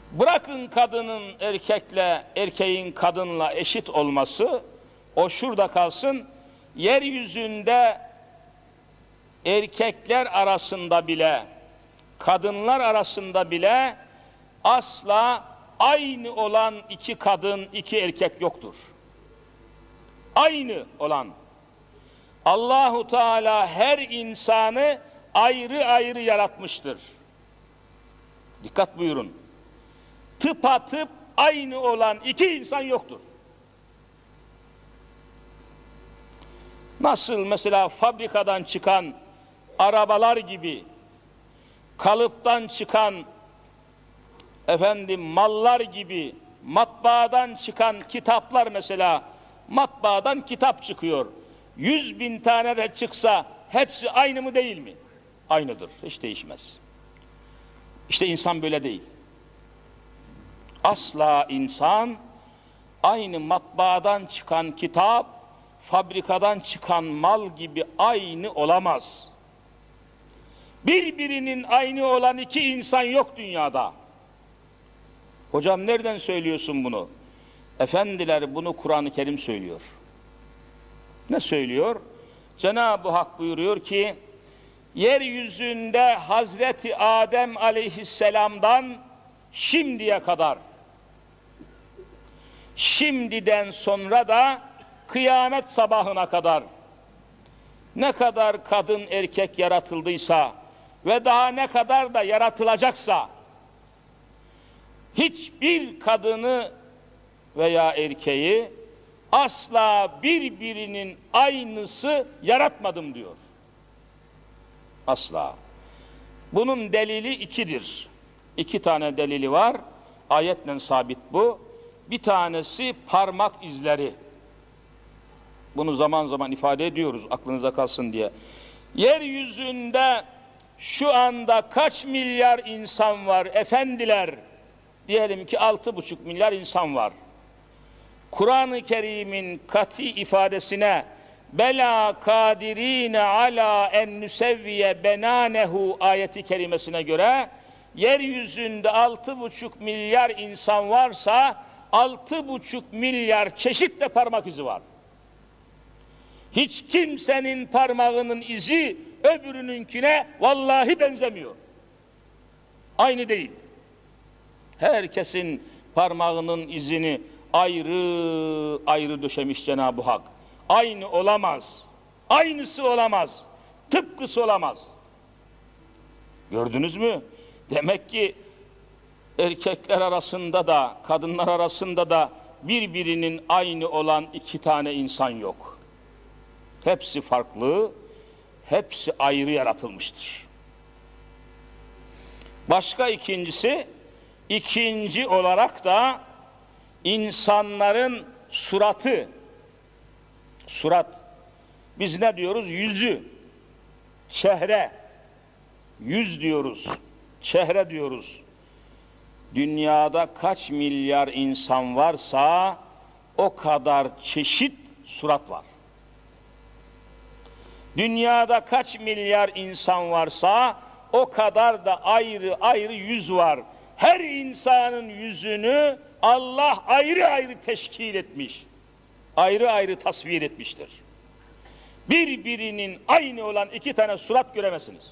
Bırakın kadının erkekle, erkeğin kadınla eşit olması, o şurada kalsın, yeryüzünde erkekler arasında bile, kadınlar arasında bile asla aynı olan iki kadın, iki erkek yoktur. Aynı olan. Allahu Teala her insanı ayrı ayrı yaratmıştır. Dikkat buyurun. Tıpatıp aynı olan iki insan yoktur. Nasıl mesela fabrikadan çıkan arabalar gibi, kalıptan çıkan mallar gibi, matbaadan çıkan kitaplar mesela, matbaadan kitap çıkıyor. 100.000 tane de çıksa hepsi aynı mı değil mi? Aynıdır, hiç değişmez. İşte insan böyle değil. Asla insan aynı matbaadan çıkan kitap, fabrikadan çıkan mal gibi aynı olamaz. Birbirinin aynı olan iki insan yok dünyada. Hocam nereden söylüyorsun bunu? Efendiler, bunu Kur'an-ı Kerim söylüyor. Ne söylüyor? Cenab-ı Hak buyuruyor ki, yeryüzünde Hazreti Adem aleyhisselamdan şimdiye kadar, şimdiden sonra da kıyamet sabahına kadar ne kadar kadın erkek yaratıldıysa ve daha ne kadar da yaratılacaksa, hiçbir kadını veya erkeği asla birbirinin aynısı yaratmadım diyor. Asla. Bunun delili ikidir. İki tane delili var. Ayetle sabit bu. Bir tanesi parmak izleri. Bunu zaman zaman ifade ediyoruz aklınıza kalsın diye. Yeryüzünde şu anda kaç milyar insan var efendiler? Diyelim ki 6,5 milyar insan var. Kur'an-ı Kerim'in kat'i ifadesine bela kadirine ala en nusevviye benanehu ayeti kerimesine göre yeryüzünde 6,5 milyar insan varsa 6,5 milyar çeşit de parmak izi var. Hiç kimsenin parmağının izi öbürününkine vallahi benzemiyor. Aynı değil. Herkesin parmağının izini ayrı ayrı döşemiş Cenab-ı Hak. Aynı olamaz. Aynısı olamaz. Tıpkısı olamaz. Gördünüz mü? Demek ki erkekler arasında da kadınlar arasında da birbirinin aynı olan iki tane insan yok. Hepsi farklı, hepsi ayrı yaratılmıştır. Başka ikinci olarak da insanların suratı, surat, biz ne diyoruz? Yüzü, çehre, yüz diyoruz, çehre diyoruz. Dünyada kaç milyar insan varsa o kadar çeşit surat var. Dünyada kaç milyar insan varsa o kadar da ayrı ayrı yüz var. Her insanın yüzünü Allah ayrı ayrı teşkil etmiş. Ayrı ayrı tasvir etmiştir. Birbirinin aynı olan iki tane surat göremezsiniz.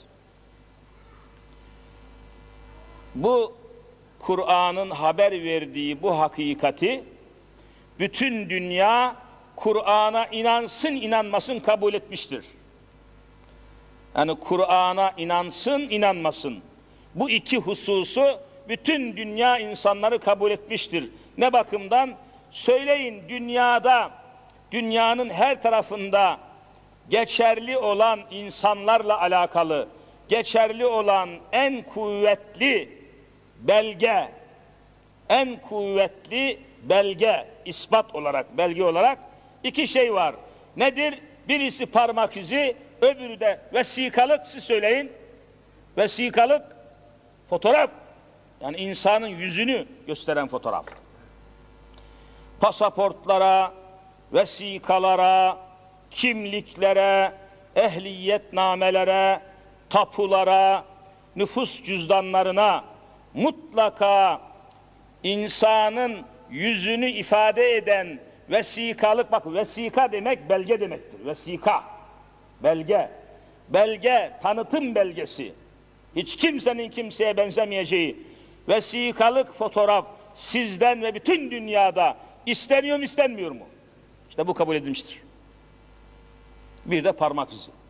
Bu Kur'an'ın haber verdiği bu hakikati bütün dünya Kur'an'a inansın inanmasın kabul etmiştir. Yani Kur'an'a inansın inanmasın. Bu iki hususu bütün dünya insanları kabul etmiştir. Ne bakımdan? Söyleyin, dünyanın her tarafında geçerli olan insanlarla alakalı, geçerli olan en kuvvetli belge, ispat olarak, belge olarak iki şey var. Nedir? Birisi parmak izi, öbürü de vesikalık. Siz söyleyin. Vesikalık, fotoğraf. Yani insanın yüzünü gösteren fotoğraf. Pasaportlara, vesikalara, kimliklere, ehliyetnamelere, tapulara, nüfus cüzdanlarına mutlaka insanın yüzünü ifade eden vesikalık, bak vesika demek belge demektir. Vesika, belge. Belge, tanıtım belgesi. Hiç kimsenin kimseye benzemeyeceği vesikalık fotoğraf sizden ve bütün dünyada isteniyor mu istenmiyor mu? İşte bu kabul edilmiştir. Bir de parmak izi.